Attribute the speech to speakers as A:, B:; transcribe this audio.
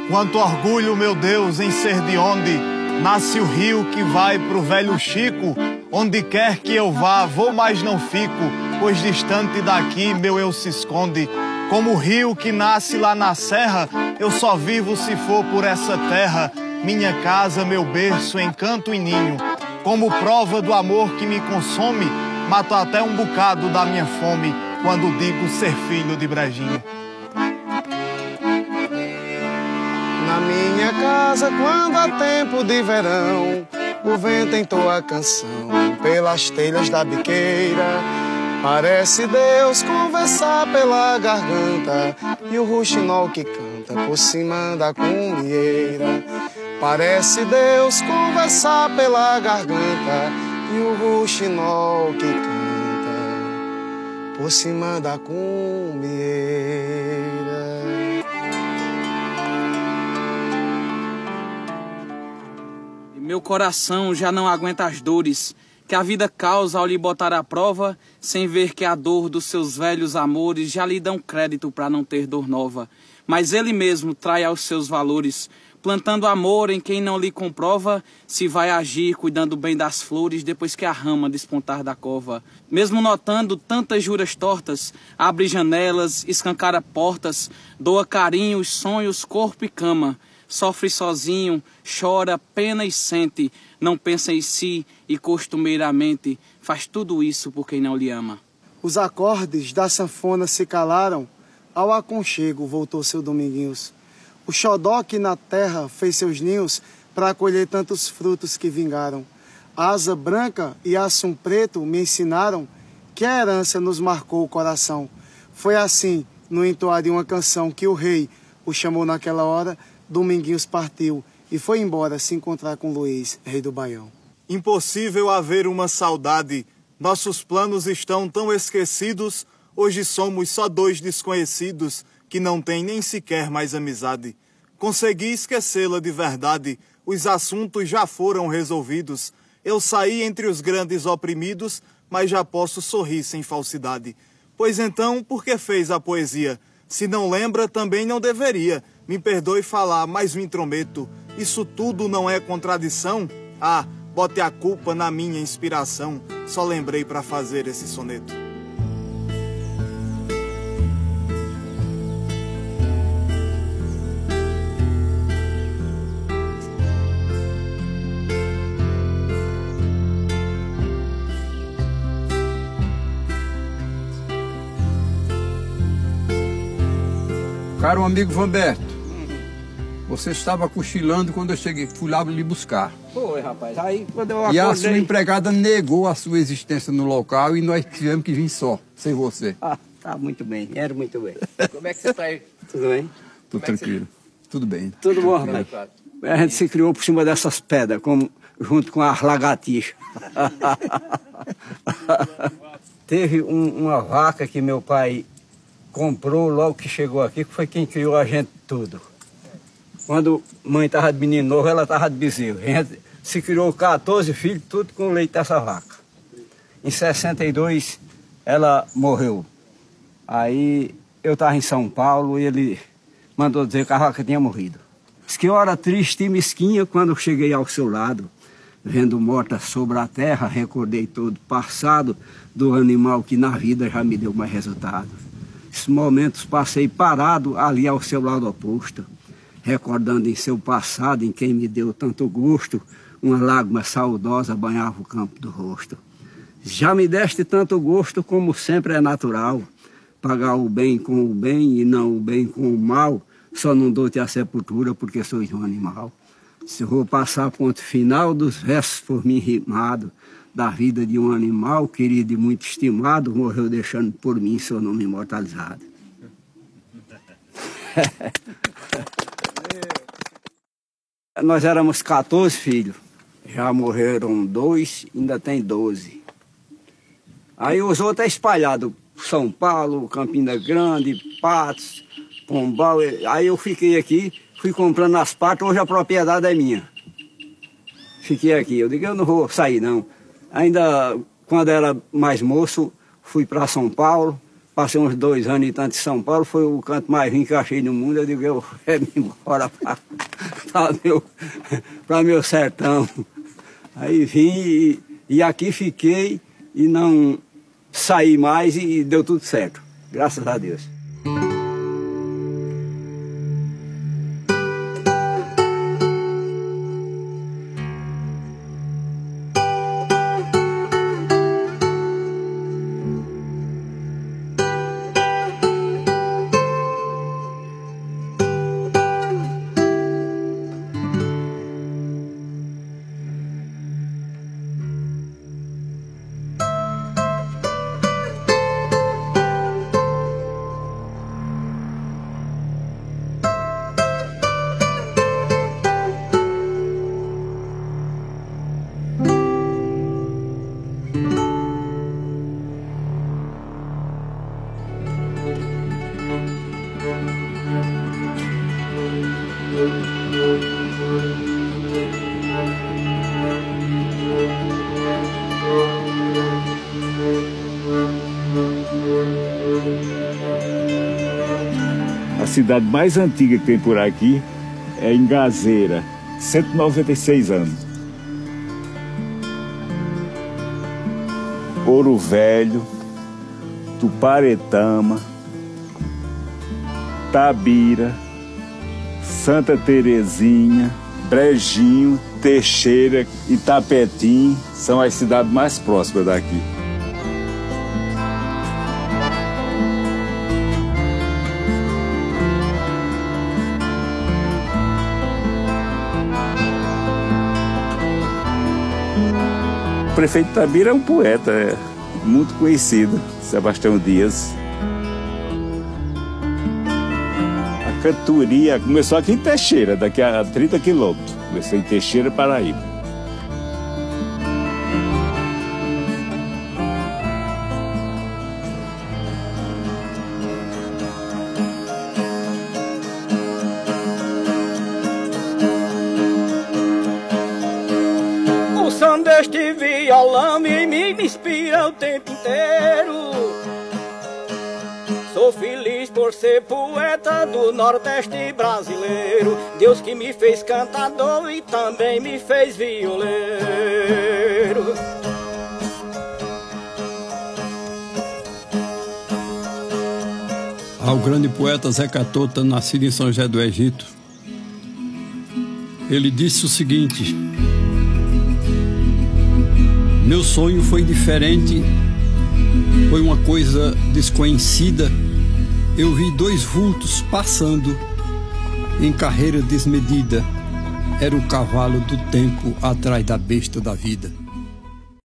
A: Quanto orgulho, meu Deus, em ser de onde nasce o rio que vai pro velho Chico. Onde quer que eu vá, vou, mas não fico, pois distante daqui meu eu se esconde. Como o rio que nasce lá na serra, eu só vivo se for por essa terra. Minha casa, meu berço, encanto e ninho. Como prova do amor que me consome, mato até um bocado da minha fome quando digo ser filho de Brejinho.
B: Na minha casa, quando há tempo de verão, o vento entoa a canção pelas telhas da biqueira. Parece Deus conversar pela garganta e o rouxinol que canta por cima da cumieira. Parece Deus conversar pela garganta e o rouxinol que canta por cima da cumieira.
C: Meu coração já não aguenta as dores que a vida causa ao lhe botar à prova, sem ver que a dor dos seus velhos amores já lhe dão crédito para não ter dor nova. Mas ele mesmo trai aos seus valores, plantando amor em quem não lhe comprova, se vai agir cuidando bem das flores depois que a rama despontar da cova. Mesmo notando tantas juras tortas, abre janelas, escancara portas, doa carinhos, sonhos, corpo e cama. Sofre sozinho, chora, pena e sente, não pensa em si e costumeiramente faz tudo isso por quem não lhe ama.
B: Os acordes da sanfona se calaram, ao aconchego voltou seu Dominguinhos. O xodó que na terra fez seus ninhos para colher tantos frutos que vingaram. A asa branca e assum preto me ensinaram que a herança nos marcou o coração. Foi assim, no entoar de uma canção, que o rei o chamou naquela hora. Dominguinhos partiu e foi embora se encontrar com Luiz, rei do Baião.
A: Impossível haver uma saudade, nossos planos estão tão esquecidos, hoje somos só dois desconhecidos que não têm nem sequer mais amizade. Consegui esquecê-la de verdade, os assuntos já foram resolvidos. Eu saí entre os grandes oprimidos, mas já posso sorrir sem falsidade. Pois então, por que fez a poesia? Se não lembra, também não deveria. Me perdoe falar, mas me intrometo. Isso tudo não é contradição? Ah, bote a culpa na minha inspiração. Só lembrei para fazer esse soneto.
D: Caro amigo Vanberto, você estava cochilando quando eu cheguei, fui lá lhe buscar.
E: Foi, rapaz. Aí quando eu acordei...
D: E a sua empregada negou a sua existência no local e nós tivemos que vir só, sem você.
E: Ah, tá muito bem, era muito bem.
C: Como é que você tá aí?
E: Tudo bem?
D: Tudo tranquilo, tudo bem.
E: Tudo bom, rapaz? A gente se criou por cima dessas pedras, junto com as lagartixas. Teve uma vaca que meu pai comprou logo que chegou aqui, que foi quem criou a gente tudo. Quando mãe estava de menino novo, ela estava de bezerro. A gente se criou 14 filhos, tudo com leite dessa vaca. Em 62, ela morreu. Aí eu estava em São Paulo e ele mandou dizer que a vaca tinha morrido. Diz que hora triste e mesquinha quando eu cheguei ao seu lado, vendo morta sobre a terra, recordei todo o passado do animal que na vida já me deu mais resultado. Esses momentos passei parado ali ao seu lado oposto, recordando em seu passado, em quem me deu tanto gosto, uma lágrima saudosa banhava o campo do rosto. Já me deste tanto gosto como sempre é natural, pagar o bem com o bem e não o bem com o mal, só não dou-te a sepultura porque sois um animal. Se eu vou passar ponto final dos versos por mim rimado, da vida de um animal querido e muito estimado, morreu deixando por mim seu nome imortalizado. Nós éramos 14 filhos, já morreram 2, ainda tem 12. Aí os outros é espalhado, São Paulo, Campina Grande, Patos, Pombal. Aí eu fiquei aqui, fui comprando as partes, hoje a propriedade é minha. Fiquei aqui, eu digo, eu não vou sair não. Ainda quando era mais moço, fui para São Paulo, passei uns 2 anos e tanto em São Paulo, foi o canto mais rico que eu achei no mundo. Eu digo, eu quero ir embora para meu sertão. Aí vim e aqui fiquei e não saí mais e deu tudo certo, graças a Deus.
F: A cidade mais antiga que tem por aqui é Engazeira, 196 anos. Ouro Velho, Tuparetama, Tabira, Santa Terezinha, Brejinho, Teixeira e Tapetim são as cidades mais próximas daqui. O prefeito de Tabira é um poeta, muito conhecido, Sebastião Dias. A cantoria começou aqui em Teixeira, daqui a 30 quilômetros. Começou em Teixeira, Paraíba.
E: O som deste violão me inspira o tempo inteiro. Sou feliz por ser poeta do Nordeste brasileiro. Deus que me fez cantador e também me fez violeiro.
D: Ao grande poeta Zeca Tota, nascido em São José do Egito, ele disse o seguinte: meu sonho foi diferente, foi uma coisa desconhecida. Eu vi 2 vultos passando em carreira desmedida. Era o cavalo do tempo atrás da besta da vida.